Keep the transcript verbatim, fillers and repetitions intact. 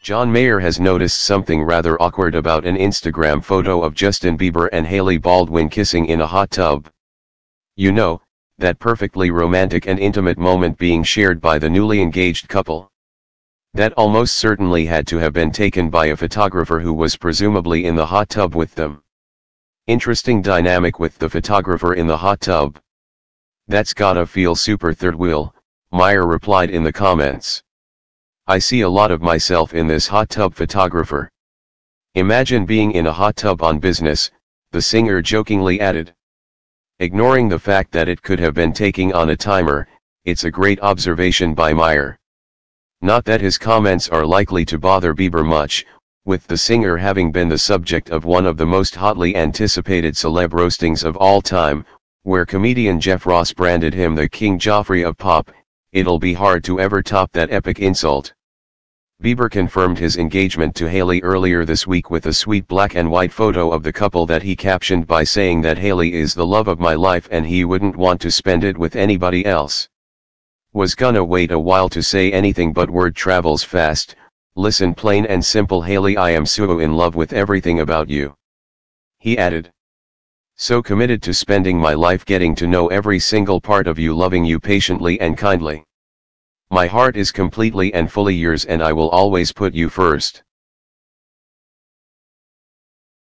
John Mayer has noticed something rather awkward about an Instagram photo of Justin Bieber and Hailey Baldwin kissing in a hot tub. You know, that perfectly romantic and intimate moment being shared by the newly engaged couple. That almost certainly had to have been taken by a photographer who was presumably in the hot tub with them. Interesting dynamic with the photographer in the hot tub. That's gotta feel super third wheel, Mayer replied in the comments. I see a lot of myself in this hot tub photographer. Imagine being in a hot tub on business, the singer jokingly added. Ignoring the fact that it could have been taking on a timer, it's a great observation by Mayer. Not that his comments are likely to bother Bieber much, with the singer having been the subject of one of the most hotly anticipated celeb roastings of all time, where comedian Jeff Ross branded him the King Joffrey of pop. It'll be hard to ever top that epic insult. Bieber confirmed his engagement to Hailey earlier this week with a sweet black and white photo of the couple that he captioned by saying that Hailey is the love of my life and he wouldn't want to spend it with anybody else. Was gonna wait a while to say anything but word travels fast, listen plain and simple Hailey, I am so in love with everything about you. He added. So committed to spending my life getting to know every single part of you, loving you patiently and kindly. My heart is completely and fully yours and I will always put you first.